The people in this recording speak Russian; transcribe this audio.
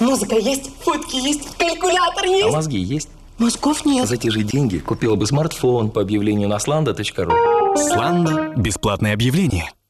Музыка есть, фотки есть, калькулятор есть. А мозги есть? Мозгов нет. За те же деньги купила бы смартфон по объявлению на slanda.ru. Slanda. Бесплатное объявление.